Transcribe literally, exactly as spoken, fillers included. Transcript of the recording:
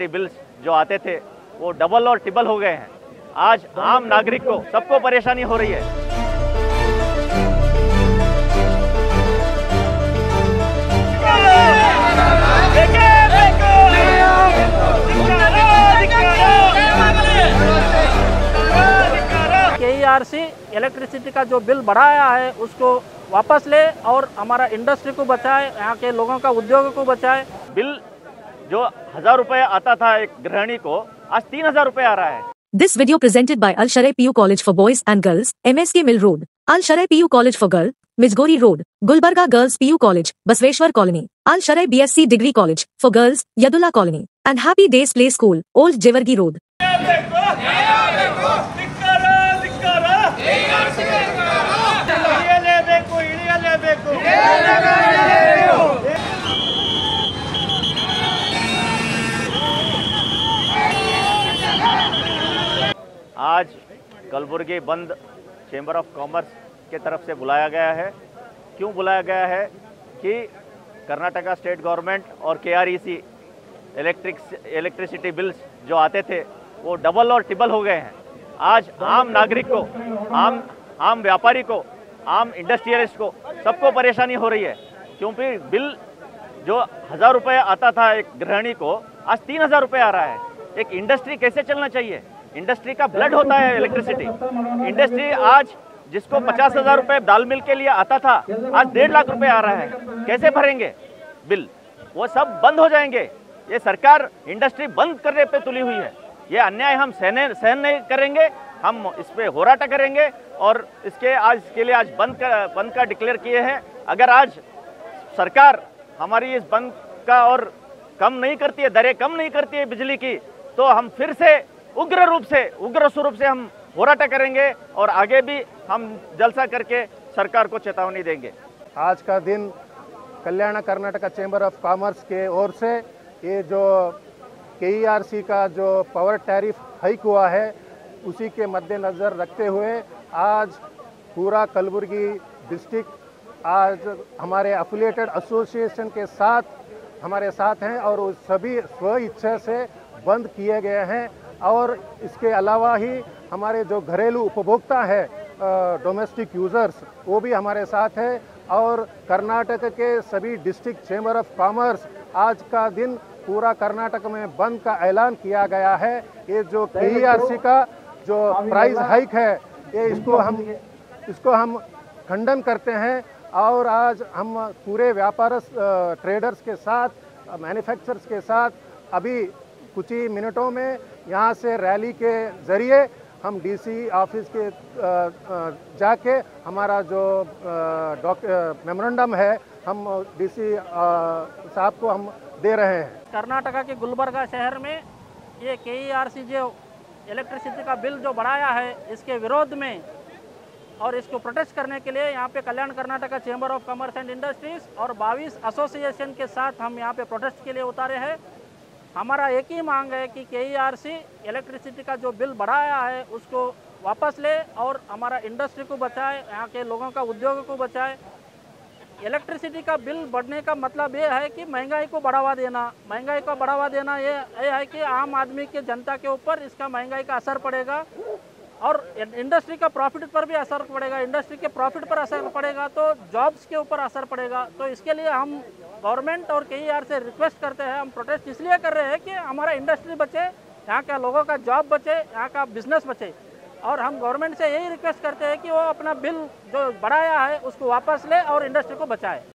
Electricity bills जो आते थे वो डबल और ट्रिपल हो गए हैं। आज आम नागरिक को सबको परेशानी हो रही है। के ई आर सी इलेक्ट्रिसिटी का जो बिल बढ़ाया है उसको वापस ले और हमारा इंडस्ट्री को बचाए, यहाँ के लोगों का उद्योग को बचाए। बिल जो हजार रुपए आता था एक गृहिणी को, आज तीन हजार रुपए आ रहा है। This video presented by Al Sharai P U College for Boys and Girls, M S K Mill Road, Al Sharai P U College for Girl, Mijgori Road, Gulbarga Girls P U College, Basveshwar Colony, Al Sharai B S c Degree College for Girls, Yadulla Colony, and Happy Days Play School, Old Jewargi Road. आज कलबुर्गी बंद chamber of commerce के तरफ से बुलाया गया है। क्यों बुलाया गया है कि कर्नाटका स्टेट गवर्नमेंट और K R E C electric electricity bills जो आते थे वो डबल और ट्रिपल हो गए हैं। आज आम नागरिक को, आम आम व्यापारी को, आम इंडस्ट्रियलिस्ट को सबको परेशानी हो रही है, क्योंकि बिल जो हजार रुपये आता था एक गृहिणी को, आज तीन हजार रुपये आ रहा है। एक इंडस्ट्री कैसे चलना चाहिए? इंडस्ट्री का ब्लड होता है इलेक्ट्रिसिटी। इंडस्ट्री आज जिसको पचास हजार रुपये दाल मिल के लिए आता था, आज डेढ़ लाख रुपए आ रहा है। कैसे भरेंगे बिल? वो सब बंद हो जाएंगे। ये सरकार इंडस्ट्री बंद करने पे तुली हुई है। ये अन्याय हम सहन सहन नहीं करेंगे। हम इस पे होराटा करेंगे और इसके आज के लिए आज बंद का बंद का डिक्लेयर किए हैं। अगर आज सरकार हमारी इस बंद का और कम नहीं करती है, दरें कम नहीं करती है बिजली की, तो हम फिर से उग्र रूप से उग्र स्वरूप से हम होराटा करेंगे और आगे भी हम जलसा करके सरकार को चेतावनी देंगे। आज का दिन Kalyan Karnataka chamber of commerce के ओर से ये जो के ई आर सी का जो पावर टैरिफ हाइक हुआ है उसी के मद्देनज़र रखते हुए आज पूरा कलबुर्गी डिस्ट्रिक्ट आज हमारे एफिलिएटेड एसोसिएशन के साथ हमारे साथ हैं और वो सभी स्व इच्छा से बंद किए गए हैं। और इसके अलावा ही हमारे जो घरेलू उपभोक्ता है, डोमेस्टिक यूज़र्स, वो भी हमारे साथ है। और कर्नाटक के सभी डिस्ट्रिक्ट चेंबर ऑफ कॉमर्स आज का दिन पूरा कर्नाटक में बंद का ऐलान किया गया है। ये जो के ई आर सी का जो प्राइस हाइक है, ये इसको हम इसको हम खंडन करते हैं। और आज हम पूरे व्यापार ट्रेडर्स के साथ, मैन्युफैक्चरर्स के साथ अभी कुछ ही मिनटों में यहाँ से रैली के ज़रिए हम डी सी ऑफिस के जाके हमारा जो मेमोरेंडम है हम डी सी साहब को हम दे रहे हैं। कर्नाटका के गुलबर्गा शहर में ये के ई आर सी जो इलेक्ट्रिसिटी का बिल जो बढ़ाया है, इसके विरोध में और इसको प्रोटेस्ट करने के लिए यहाँ पे Kalyan Karnataka chamber of commerce and industries और बाईस एसोसिएशन के साथ हम यहाँ पे प्रोटेस्ट के लिए उतारे हैं। हमारा एक ही मांग है कि के ई आर सी इलेक्ट्रिसिटी का जो बिल बढ़ाया है उसको वापस ले और हमारा इंडस्ट्री को बचाए, यहाँ के लोगों का उद्योग को बचाए। इलेक्ट्रिसिटी का बिल बढ़ने का मतलब ये है कि महंगाई को बढ़ावा देना। महंगाई को बढ़ावा देना ये ये है कि आम आदमी के, जनता के ऊपर इसका महंगाई का असर पड़ेगा और इंडस्ट्री का प्रॉफिट पर भी असर पड़ेगा। इंडस्ट्री के प्रॉफिट पर असर पड़ेगा तो जॉब्स के ऊपर असर पड़ेगा। तो इसके लिए हम गवर्नमेंट और के ई आर से रिक्वेस्ट करते हैं। हम प्रोटेस्ट इसलिए कर रहे हैं कि हमारा इंडस्ट्री बचे, यहाँ के लोगों का जॉब बचे, यहाँ का बिजनेस बचे। और हम गवर्नमेंट से यही रिक्वेस्ट करते हैं कि वो अपना बिल जो बढ़ाया है उसको वापस ले और इंडस्ट्री को बचाए।